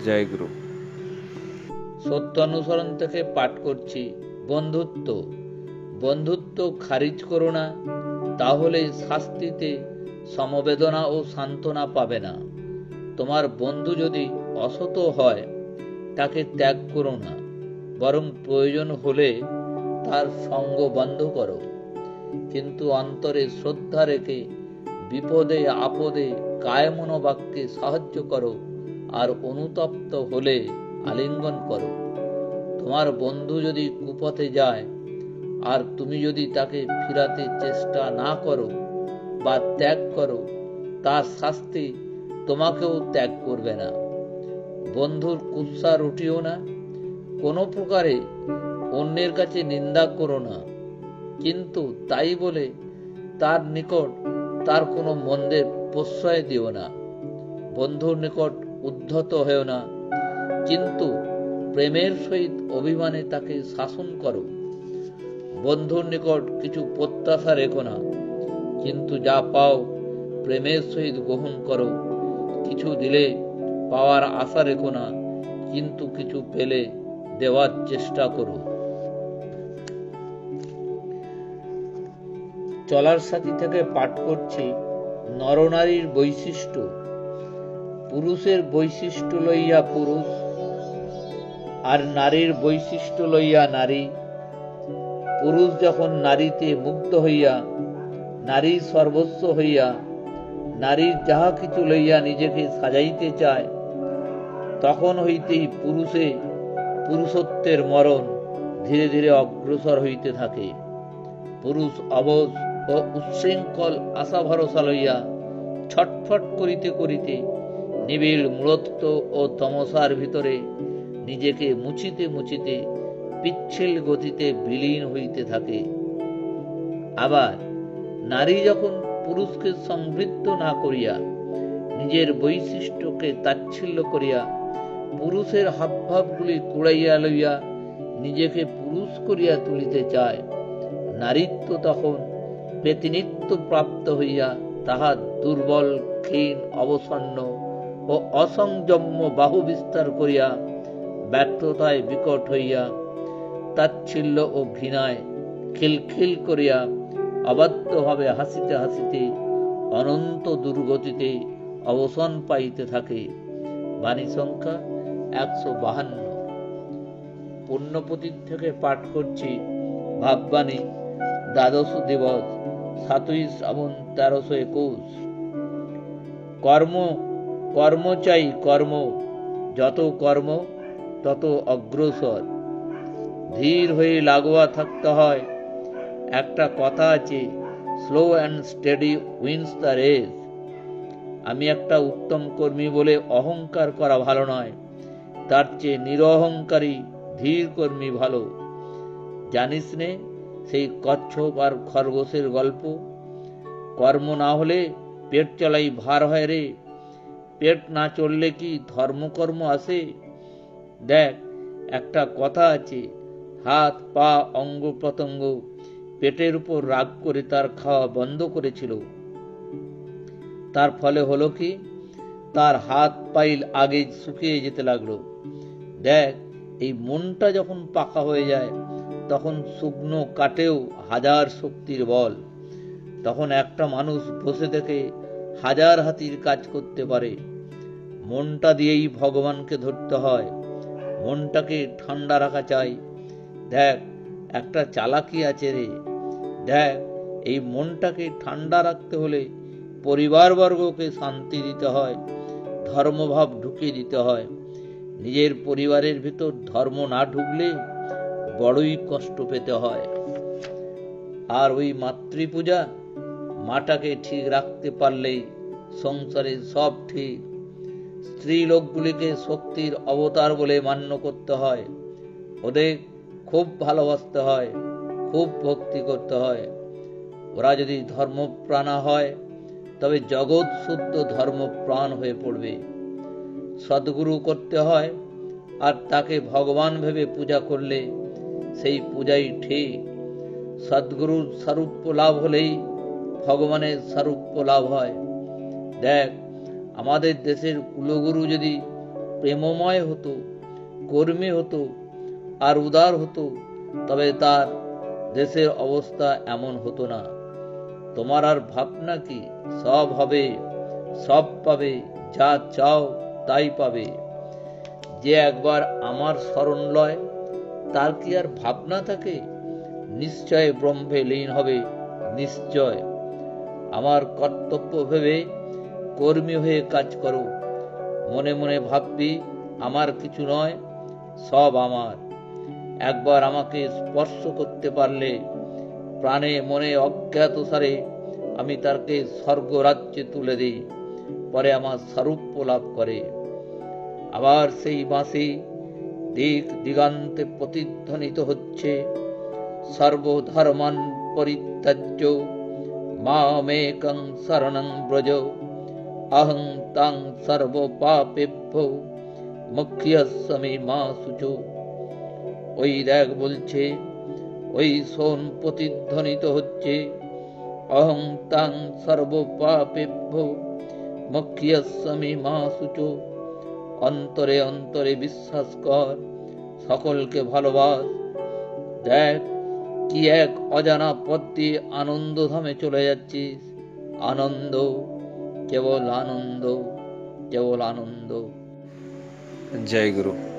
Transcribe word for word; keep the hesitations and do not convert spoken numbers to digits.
জয় গুরু। সত্য অনুসরণ থেকে পাঠ করছি। বন্ধুত্ব বন্ধুত্ব খারিজ করো না, তাহলে শাস্তিতে সমবেদনা ও সান্ত্বনা পাবে না। তোমার বন্ধু যদি অসৎ হয় তাকে ত্যাগ করো না, বরং প্রয়োজন হলে তার সঙ্গ বন্ধ করো, কিন্তু অন্তরে শ্রদ্ধা রেখে বিপদে আপদে কায় মনোবাক্যে সাহায্য করো, আর অনুতপ্ত হলে আলিঙ্গন করো। তোমার বন্ধু যদি কুপথে যায় আর তুমি যদি তাকে ফিরাতে চেষ্টা না করো বা ত্যাগ করো, তার শাস্তি তোমাকেও ত্যাগ করবে না। বন্ধুর কুৎসা রুটিও না, কোনো প্রকারে অন্যের কাছে নিন্দা করো না, কিন্তু তাই বলে তার নিকট তার কোনো মন্দের প্রশ্রয় দিও না। বন্ধুর নিকট উদ্ধত হয়েও না, কিন্তু প্রেমের সহিত অভিমানে তাকে শাসন করো। বন্ধুর নিকট কিছু প্রত্যাশা রেখো না, কিন্তু যা পাও প্রেমের সহিত গ্রহণ করো। কিছু দিলে পাওয়ার আশা রেখো না, কিন্তু কিছু পেলে দেওয়ার চেষ্টা করো। চলার সাথী থেকে পাঠ করছি নরনারীর বৈশিষ্ট্য। পুরুষের বৈশিষ্ট্য লইয়া পুরুষ, আর নারীর বৈশিষ্ট্য লইয়া নারী। পুরুষ যখন নারীতে মুগ্ধ হইয়া, নারী সর্বস্ব হইয়া, নারীর যাহা কিছু লইয়া নিজেকে সাজাইতে চায়, তখন হইতেই পুরুষে পুরুষত্বের মরণ ধীরে ধীরে অগ্রসর হইতে থাকে। পুরুষ অবশ ও উচ্ছৃঙ্খল আশা ভরসা লইয়া ছটফট করিতে করিতে নিবিড় মূঢ়ত্ব ও তমসার ভিতরে নিজেকে মুছিতে মুছিতে পিচ্ছিল গতিতে বিলীন হইতে থাকে। আবার নারী যখন পুরুষকে সংবৃত্ত না করিয়া নিজের বৈশিষ্ট্যকে তাচ্ছিল্য করিয়া পুরুষের হাবভাবগুলি কুড়াইয়া লইয়া নিজেকে পুরুষ করিয়া তুলিতে চায়, নারীত্ব তখন পেতিনিত্ব প্রাপ্ত হইয়া তাহার দুর্বল ক্ষীণ অবসন্ন ও অসংযম্য বাহু বিস্তার করিয়া ব্যর্থতায় বিকট হইয়া তাচ্ছিল্য ও ঘৃণায় খিলখিল করিয়া অবাধ্যভাবে হাসিতে হাসিতে অনন্ত দুর্গতিতে অবসান পাইতে থাকে। বাণী সংখ্যা একশো বাহান্ন। পুণ্যপতির থেকে পাঠ করছি ভাববাণী, দ্বাদশ দিবস, সাতই শ্রাবণ, তেরোশো একুশ। কর্ম কর্ম চাই কর্ম, যত কর্ম তত অগ্রসর। ধীর হয়ে লাগোয়া থাকতে হয়। একটা কথা আছে, slow and steady wins the race. আমি একটা উত্তম কর্মী বলে অহংকার করা ভালো নয়, তার চেয়ে নিরহংকারী ধীর কর্মী ভালো। জানিস নে সেই কচ্ছপ আর খরগোশের গল্প? কর্ম না হলে পেট চলাই ভার হয় রে। পেট না চললে কি ধর্মকর্ম আসে? দেখ, একটা কথা আছে, হাত পা অঙ্গ প্রত্যঙ্গ পেটের উপর রাগ করে তার খাওয়া বন্ধ করেছিল। তার ফলে হলো কি, তার হাত পাইল আগে শুকিয়ে যেতে লাগলো। দেখ, এই মনটা যখন পাকা হয়ে যায় তখন শুকনো কাটেও হাজার শক্তির বল। তখন একটা মানুষ বসে থেকে হাজার হাতির কাজ করতে পারে। মনটা দিয়েই ভগবানকে ধরতে হয়, মনটাকে ঠান্ডা রাখা চাই। দেখ, একটা চালাকি আছে রে। দেখ, এই মনটাকে ঠান্ডা রাখতে হলে পরিবারবর্গকে শান্তি দিতে হয়, ধর্মভাব ঢুকিয়ে দিতে হয়। নিজের পরিবারের ভিতর ধর্ম না ঢুকলে বড়ই কষ্ট পেতে হয়। আর ওই মাতৃপূজা, মাটাকে ঠিক রাখতে পারলেই সংসারে সব ঠিক। স্ত্রী লোকগুলিকে শক্তির অবতার বলে মান্য করতে হয়, ওদের খুব ভালোবাসতে হয়, খুব ভক্তি করতে হয়। ওরা যদি ধর্মপ্রাণা হয় তবে জগৎ শুদ্ধ ধর্মপ্রাণ হয়ে পড়বে। সদ্গুরু করতে হয়, আর তাকে ভগবান ভেবে পূজা করলে সেই পূজাই ঠিক। সদ্গুরুর সারূপ্য লাভ হলেই ভগবানের সারূপ্য লাভ হয়। দেখ, আমাদের দেশের কুলগুরু যদি প্রেমময় হতো, কর্মী হতো আর উদার হতো, তবে তার দেশের অবস্থা এমন হতো না। তোমার আর ভাবনা কি? সব হবে, সব পাবে, যা চাও তাই পাবে। যে একবার আমার শরণ লয় তার কি আর ভাবনা থাকে? নিশ্চয় ব্রহ্মে লীন হবে, নিশ্চয়। আমার কর্তব্য ভেবে কর্মী হয়ে কাজ করো। মনে মনে ভাববি আমার কিছু নয়, সব আমার। একবার আমাকে স্পর্শ করতে পারলে প্রাণে মনে অজ্ঞাত সারে আমি তাকে স্বর্গরাজ্যে তুলে দিই, পরে আমার সারূপ্য লাভ করে। আবার সেই বাঁশি দিক দিগান্তে প্রতিধ্বনিত হচ্ছে, সর্বধর্মান পরিত্যাজ্য মামেকং শরণং ব্রজ, অহং তাং সর্বপাপেভ্যো মুখ্যস্মি মা শুচো। ওই দেখ বলছে, ওই শোন প্রতিধ্বনিত হচ্ছে, অহং তাং সর্বপাপেভ্যো মুখ্যস্মি মা শুচো। অন্তরে অন্তরে বিশ্বাস কর, সকলকে ভালোবাস। দেখ কি এক অজানা পথ দিয়ে আনন্দ ধামে চলে যাচ্ছিস। আনন্দ, কেবল আনন্দ, কেবল আনন্দ। জয় গুরু।